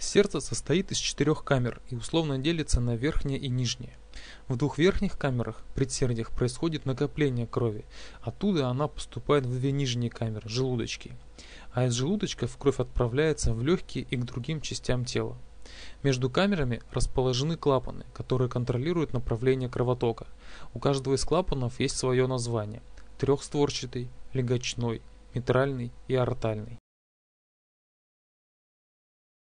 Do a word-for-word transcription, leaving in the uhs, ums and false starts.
Сердце состоит из четырех камер и условно делится на верхнее и нижнее. В двух верхних камерах, предсердиях, происходит накопление крови. Оттуда она поступает в две нижние камеры, желудочки. А из желудочков кровь отправляется в легкие и к другим частям тела. Между камерами расположены клапаны, которые контролируют направление кровотока. У каждого из клапанов есть свое название: трехстворчатый, легочной, митральный и аортальный.